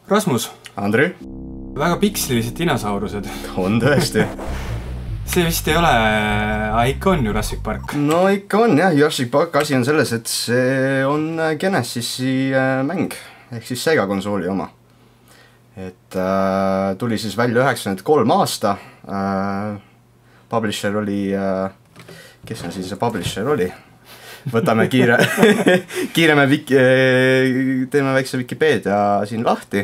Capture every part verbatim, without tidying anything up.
Rasmus. Andri. Väga pikslilised dinosaurused. On tõesti. See vist ei ole, ikka on Jurassic Park. No ikka on jah, Jurassic Park asi on selles, et see on Genesisi mäng, ehk siis Sega konsooli oma. Et äh, tuli siis välja üheksakümmend kolm aasta, äh, publisher oli, äh, kes on siis see publisher oli? Võtame kiire, kiireme wiki, teeme väikse Wikipedia siin lahti.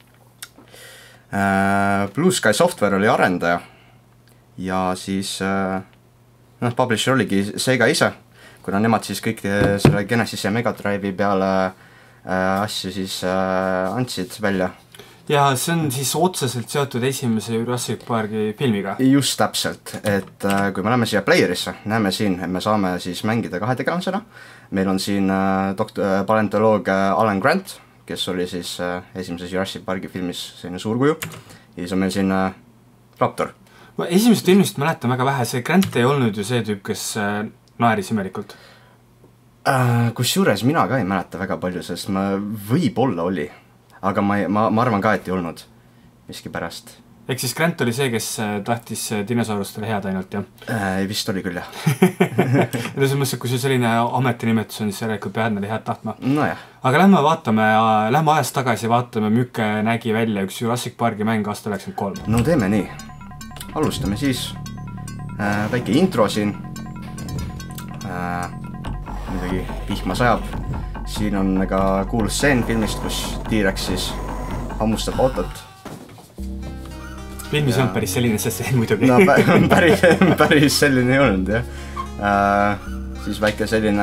Äh, Blue Sky Software oli arendaja ja siis äh, noh, publisher oligi Sega ise, kuna nemad siis kõik selle Genesis ja Mega Drive'i peale äh, asju siis äh, andsid välja. Ja see on siis otseselt seotud esimese Jurassic Parki filmiga. Just täpselt, et äh, kui me läheme siia playerisse, näeme siin, et me saame siis mängida kahe tegelasena. Meil on siin äh, doktor, paleontoloog Alan Grant, kes oli siis äh, esimeses Jurassic Parki filmis selline suurkuju. Ja siis on meil siin äh, Raptor. Ma esimesest filmist mäletan väga vähe, see Grant ei olnud ju see tüüp, kes äh, naeris imelikult. Äh, kus juures mina ka ei mäleta väga palju, sest ma võib-olla oli. Aga ma, ma, ma arvan ka, et ei olnud miski pärast. Ehk siis Grant oli see, kes tahtis dinosaurustele head ainult, jah? Äh, vist oli küll, jah. Ja selles mõttes, et kui see selline ametinimetus on, siis järelikult pead neile head tahtma. No jah. Aga lähme vaatame, lähme ajast tagasi ja vaatame, mükke nägi välja üks Jurassic Parki mäng aasta üheksakümmend kolm. No teeme nii. Alustame siis. Äh, väike intro siin. Äh, midagi pihma sajab. Siin on ka kuulus seen filmist, kus T-Rex siis hammustab autot. Filmis ja... on päris selline see seen muidugi. No päris, päris selline ei olnud, jah. Äh, siis väike selline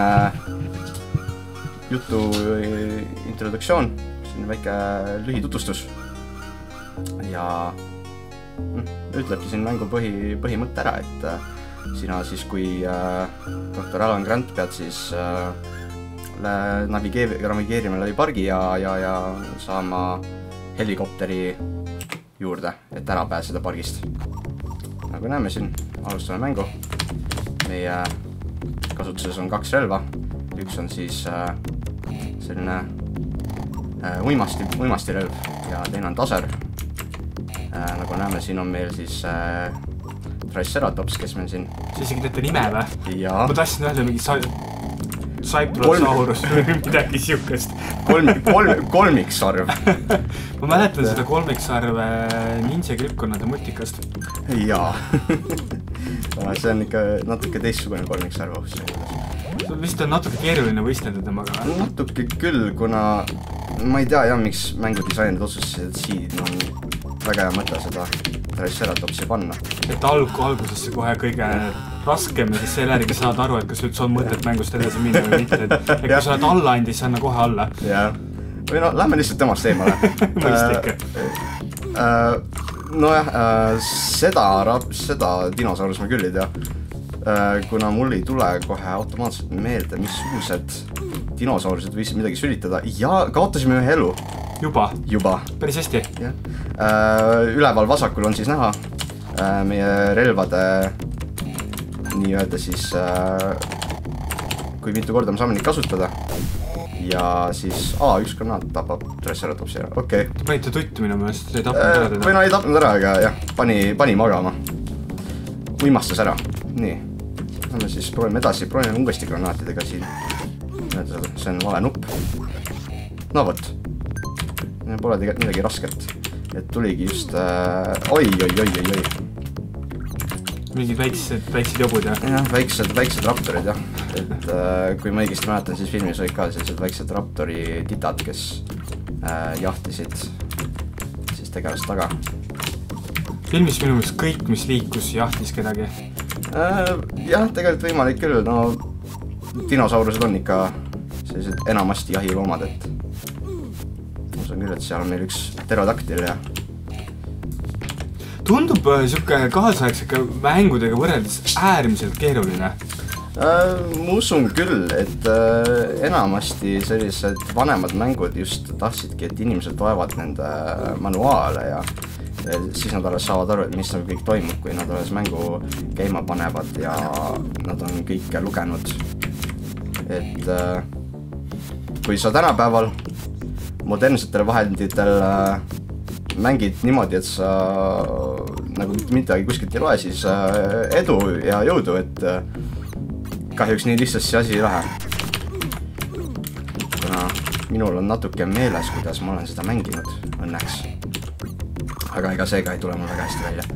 jutu introduktsioon. Siin väike lühitutvustus. Ja ütlebki siin mängu põhi, põhimõtte ära, et äh, sina siis, kui äh, doktor Alan Grant pead siis äh, navigeerima läbi pargi ja, ja, ja saama helikopteri juurde, et ära pääseda pargist. Nagu näeme siin, alustame mängu. Meie kasutuses on kaks relva. Üks on siis äh, selline äh, uimasti, uimasti relv ja teine on taser. Äh, nagu näeme, siin on meil siis äh, Triceratops, kes meil siin... See isegi teete nime või? Ja. Ma tahtsin öelda mingi sa... Cyprosaurus või midagi siukest. Kolm, kolm, kolmiksarv. Ma mäletan seda kolmiksarve Ninja Gripkonnade mutikast. Jaa. See on ikka natuke teistsugune kolmiksarv. Vist on natuke keeruline võistelda temaga. Natuke küll, kuna ma ei tea jah, miks mängudisainid otsustasid, et siin on väga hea mõte seda Triceratopsi panna. Et alg algusesse kohe kõige raskem ja siis selle järgi saad aru, et kas üldse on mõtet mängust edasi minna või mitte. Et kui sa oled alla andi, siis anna kohe alla. Jah. Või no, lähme lihtsalt temast eemale. Mõistike. Nojah, seda, seda dinosaurus ma küll ei tea. Kuna mul ei tule kohe automaatselt meelde, missugused dinosaurused võisid midagi sülitada. Ja kaotasime ühe elu. Juba? Juba. Päris hästi. Ja. Üleval vasakul on siis näha meie relvade nii-öelda siis, kui mitu korda me saame neid kasutada. Ja siis, aa, üks granaat tapab Triceratopsi ära, okei. Okay. Panite tuttu minu meelest, ei tapnud ära teda. Või no ei tapnud ära, aga jah, pani, pani magama. Uimastas ära. Nii. Lähme siis proovime edasi, proovime uuesti granaatidega siin. See on vale nupp. No võt. Pole tegelikult midagi rasket. Et tuligi just... Äh, oi, oi, oi, oi, oi. Mingid väiksed, väiksed jobud, jah? Jah, väiksed, väiksed raptorid, jah. Et äh, kui ma õigesti mäletan, siis filmis olid ka sellised väiksed raptori titad, kes äh, jahtisid siis tegelast taga. Filmis minu meelest kõik, mis liikus, jahtis kedagi? Äh, jah, tegelikult võimalik küll. No, dinosaurused on ikka sellised enamasti jahiloomad, et usun küll, et seal on meil üks pterodaktil ja tundub siuke kaasaegsega mängudega võrreldes äärmiselt keeruline. Äh, ma usun küll, et äh, enamasti sellised vanemad mängud just tahtsidki, et inimesed loevad nende manuaale ja, ja siis nad alles saavad aru, et mis nagu kõik toimub, kui nad alles mängu käima panevad ja nad on kõike lugenud. Et äh, kui sa tänapäeval modernsetel vahenditel äh, mängid niimoodi, et sa nagu mitte midagi kuskilt ei loe, siis äh, edu ja jõudu, et äh, kahjuks nii lihtsalt see asi ei lähe. Kuna minul on natuke meeles, kuidas ma olen seda mänginud, õnneks. Aga ega seega ei tule mul väga hästi välja.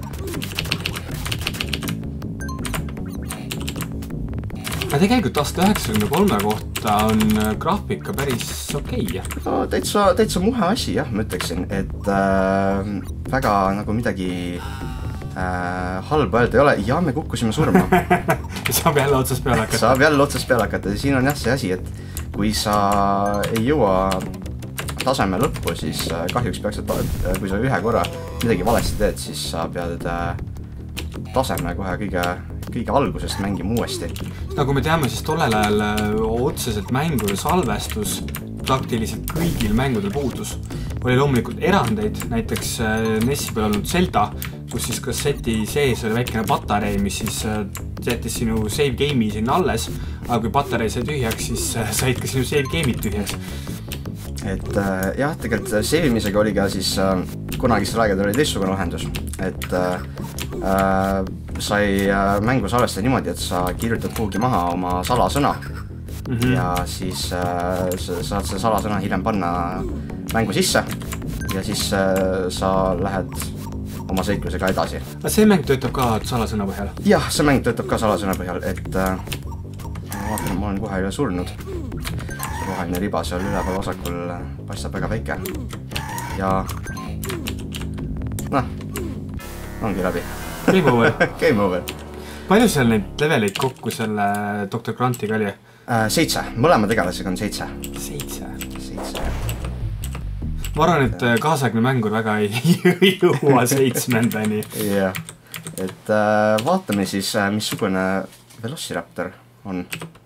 Aga tegelikult aasta üheksakümne kolme kohta on graafika päris okei. No, täitsa, täitsa muhe asi, jah, ma ütleksin, et äh, väga nagu midagi äh, halba öelda ei ole. Ja me kukkusime surma. Saab jälle otsast peale hakata. Saab jälle otsast peale hakata. Siin on jah see asi, et kui sa ei jõua taseme lõppu, siis kahjuks peaks, et kui sa ühe korra midagi valesti teed, siis sa pead äh, taseme kohe kõige, kõige algusest mängima uuesti. Nagu me teame, siis tollel ajal otseselt mängude salvestus praktiliselt kõigil mängudel puudus. Oli loomulikult erandeid, näiteks Nessi peal olnud Zelda, kus siis kasseti sees oli väikene patarei, mis siis jättis sinu save game'i sinna alles, aga kui patarei sai tühjaks, siis said ka sinu save game'id tühjaks. Et äh, jah, tegelikult seivimisega oli ka siis äh, kunagistel aegadel oli teistsugune lahendus, et äh, sai äh, mängu salvestada niimoodi, et sa kirjutad kuhugi maha oma salasõna mm -hmm. ja siis äh, sa saad selle salasõna hiljem panna mängu sisse ja siis äh, sa lähed oma seiklusega edasi. Aga see mäng töötab ka salasõna põhjal? Jah, see mäng töötab ka salasõna põhjal, et äh, ma vaatan, ma olen kohe üle surnud. Roheline riba seal üleval vasakul paistab väga väike ja noh, ongi läbi. Game over. Game over. Palju seal neid leveleid kokku selle doktor Grantiga oli? Äh, seitse, mõlema tegelasega on seitse. Seitse? Seitse, jah. Ma arvan, et kaasaegne mängur väga ei jõua seitsmendani. Jah, et äh, vaatame siis, missugune Velociraptor on.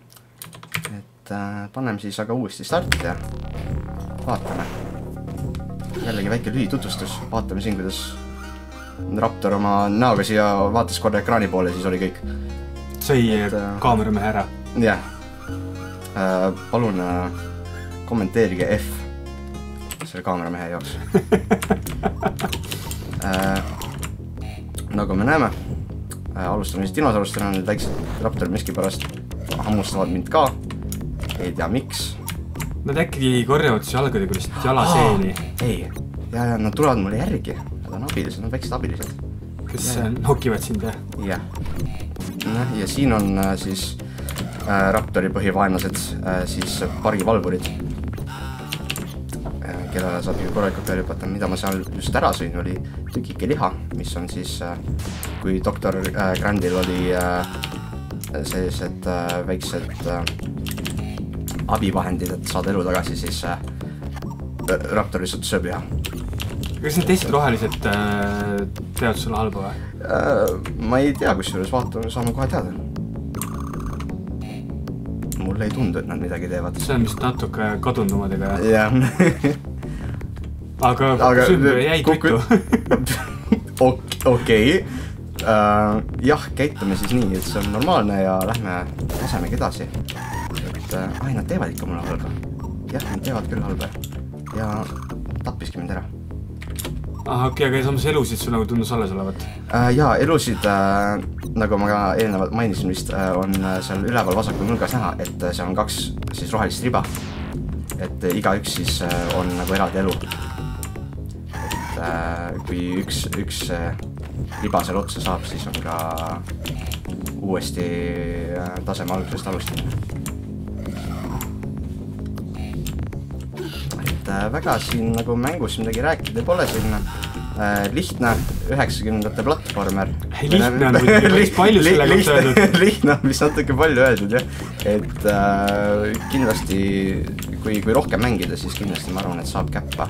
Panem siis aga uuesti starti ja vaatame. Jällegi väike lühitutvustus. Vaatame siin, kuidas Raptor oma näoga siia vaatas korda ekraani poole, siis oli kõik. Sõi et, kaameramehe ära. Jah. Palun kommenteerige F selle kaameramehe jaoks. Nagu me näeme, alustame siis dinosaurustena, need väiksed Raptor miski pärast hammustavad mind ka. Ei tea, miks. Nad äkki korjavad siis jalgadega vist jala seeni. Ei, ja, ja nad tulevad mulle järgi. Nad on abilised, nad on väiksed abilised. Kes ja, nokivad sind, jah? Jah. Ja siin on siis äh, Raptori põhivaenlased, äh, siis pargivalvurid, äh, kellele saab korralikult peale hüpata. Mida ma seal just ära sõin, oli tükike liha, mis on siis, äh, kui doktor äh, Grandil oli äh, sellised äh, väiksed äh, abivahendid, et saada elu tagasi, siis äh, Raptor lihtsalt sööb liha. Kas need teised rohelised äh, teavad sulle halba või? Äh, ma ei tea, kus juures vaatame, saame kohe teada. Mulle ei tundu, et nad midagi teevad. See on vist natuke kadundumadega, jah? jah. Aga, aga sümbö jäid mitu. Okei. Uh, jah, käitume siis nii, et see on normaalne ja lähme tasemega edasi. Et uh, ai, nad teevad ikka mulle halba. Jah, nad teevad küll halba. Ja tappiski mind ära. Ah, okei, okay, aga samas elusid sul nagu tundus alles olevat? Uh, jaa, elusid, uh, nagu ma ka eelnevalt mainisin vist, uh, on seal üleval vasakul nurgas näha, et uh, seal on kaks siis rohelist riba. Et uh, iga üks siis uh, on nagu eraldi elu. Et uh, kui üks, üks uh, riba seal otsa saab, siis on ka uuesti taseme algusest alustamine. Et väga siin nagu mängus midagi rääkida pole siin äh, lihtne üheksakümnendate platformer. Lihtne on päris palju selle kohta öeldud. Lihtne on vist natuke palju öeldud, jah. Et äh, kindlasti, kui, kui rohkem mängida, siis kindlasti ma arvan, et saab käppa.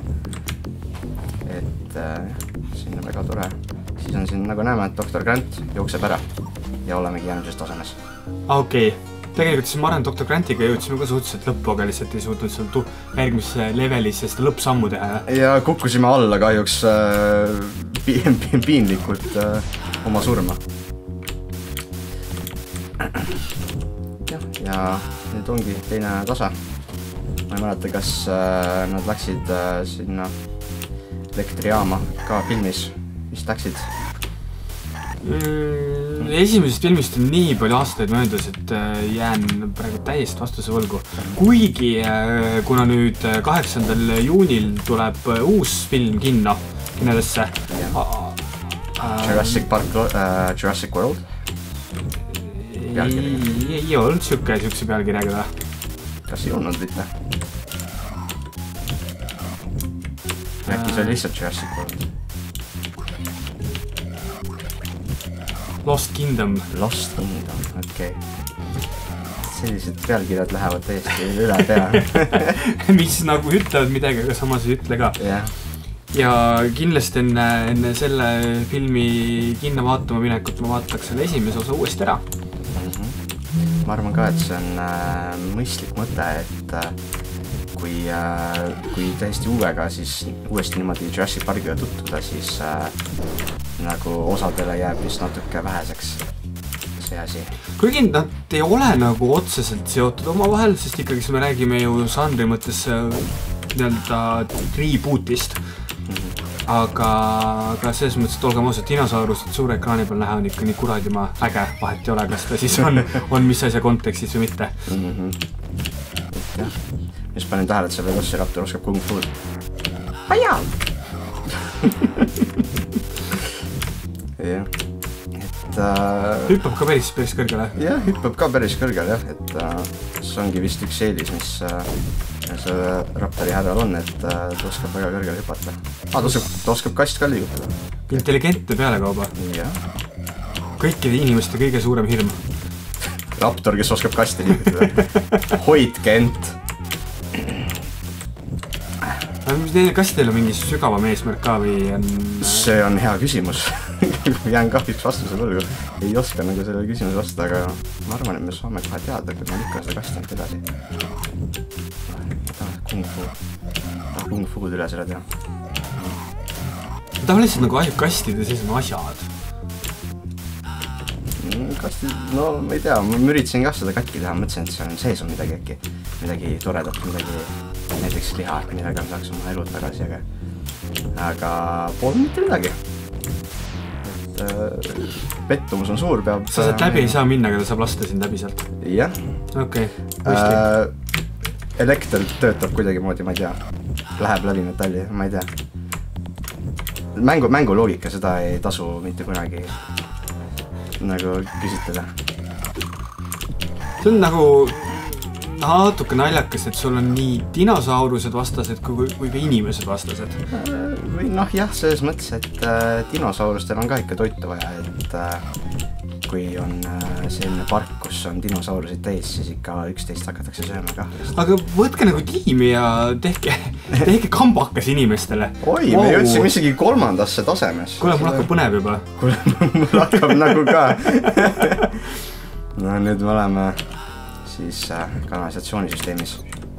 Et äh, siin on väga tore. Siis on siin, nagu näeme, et doktor Grant jookseb ära ja olemegi järgmises tasemes. Ah, okei. Okay. Tegelikult siis ma arvan, doktor Grantiga jõudsime ka suhteliselt lõppu, aga lihtsalt ei suutnud seal tu järgmisse levelisse seda lõppsammu teha. Ja kukkusime alla kahjuks äh, pi pi piinlikult äh, oma surma. Ja, ja nüüd ongi teine tase. ma ei mäleta, kas äh, nad läksid äh, sinna elektrijaama ka filmis, vist läksid? Mm, esimesest filmist on nii palju aastaid möödas, et jään praegu täiesti vastuse võlgu. Kuigi, kuna nüüd kaheksandal juunil tuleb uus film kinno, kinnedesse. Jurassic Park, uh, Jurassic World? Ei, ei olnud siuke, siukse pealkirjaga ta. Kas ei olnud mitte? Äkki see oli lihtsalt Jurassic World? Lost Kingdom. Lost Kingdom, okei okay. Sellised pealkirjad lähevad täiesti üle pea. Mis nagu ütlevad midagi, aga samas ei ütle ka. Yeah. Ja kindlasti enne, enne selle filmi kinno vaatama minekut ma vaataks selle esimese osa uuesti ära. Mm-hmm. Ma arvan ka, et see on äh, mõistlik mõte, et äh, kui, äh, kui täiesti uuega, siis uuesti niimoodi Jurassic Parkiga tutvuda, siis äh, nagu osadele jääb vist natuke väheseks see asi. Kuigi nad ei ole nagu otseselt seotud oma vahel, sest ikkagi me räägime ju žanri mõttes nii-öelda rebootist. Mm-hmm. Aga, aga selles mõttes, et olgem ausad, dinosaurused suure ekraani peal näha on ikka nii kuradima äge, vahet ei ole, kas ta siis on, on mis asja kontekstis või mitte. Mm-hmm. Jah. Mis panin tähele, et see Velociraptor oskab kung fu'd. Aja! jah, et äh, hüppab ka päris, päris kõrgele. Jah, hüppab ka päris kõrgele, jah, et äh, see ongi vist üks eelis, mis äh, see Raptori härral on, et äh, ta oskab väga kõrgele hüpata. Ah, ta oskab, ta oskab kast ka liigutada. Intelligentne pealekauba. Jah. Kõikide inimeste kõige suurem hirm. Raptor, kes oskab kasti liigutada. Hoidke ent. Kas teil on mingi sügavam eesmärk ka või on... See on hea küsimus. Jään kahjuks vastuse võlgu. Ei oska nagu selle küsimuse vasta, aga ma arvan, et me saame kohe teada, kui ma lükkan seda kasti nüüd edasi. Kung fu. Kung fu'd üle selle teha. Ta on lihtsalt nagu kastide sees on asjad. Kastid, no ma ei tea, ma üritasin ka seda katki teha, mõtlesin, et see on sees on midagi äkki. Midagi toredat, midagi näiteks liha, millega me saaks oma elud tagasi, aga aga pole mitte midagi. Et äh, pettumus on suur, peab... Sa sealt läbi ei saa minna, aga ta saab lasta sind läbi sealt? Jah. Okei, äh, elekter töötab kuidagi moodi, ma ei tea. Läheb läbi metalli, ma ei tea. Mängu, mängu loogika, seda ei tasu mitte kunagi nagu küsitleda. See on nagu natuke naljakas, et sul on nii dinosaurused vastased kui, kui ka inimesed vastased. Või noh jah, selles mõttes, et äh, dinosaurustel on ka ikka toitu vaja, et äh, kui on äh, selline park, kus on dinosaurusid täis, siis ikka üksteist hakatakse sööma ka. Aga võtke nagu tiimi ja tehke, tehke kambakas inimestele. Oi, wow. Me jõudsime isegi kolmandasse tasemes. Kuule, mul hakkab põnev juba. Kuule, mul hakkab nagu ka. No nüüd me oleme siis äh, kanalisatsioonisüsteemis.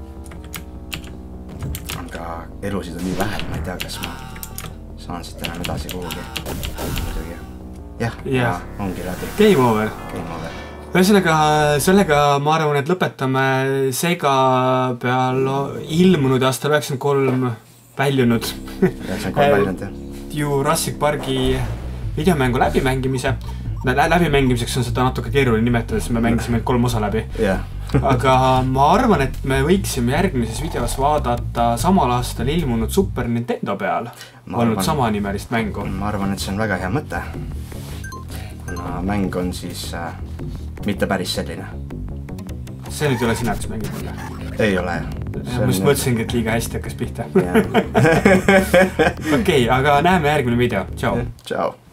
Aga elusid on nii vähe, ma ei tea, kas ma saan siit enam edasi kuhugi. Jah, ja, ongi läbi. Game over. Game over. Ühesõnaga, sellega ma arvan, et lõpetame Sega peal ilmunud aastal üheksakümmend kolm väljunud üheksakümmend kolm väljunud, jah. Jurassic Parki videomängu läbimängimise. Läbimängimiseks on seda natuke keeruline nimetada, sest me mängisime kolm osa läbi. Yeah. Aga ma arvan, et me võiksime järgmises videos vaadata samal aastal ilmunud Super Nintendo peal olnud sama nimelist mängu. Ma arvan, et see on väga hea mõte. Kuna mäng on siis äh, mitte päris selline. See nüüd ei ole sina, kes mängib mulle? Ei ole. Ma just mõtlesingi, et liiga hästi hakkas pihta. Okei, aga näeme järgmine video. Tšau. Tšau.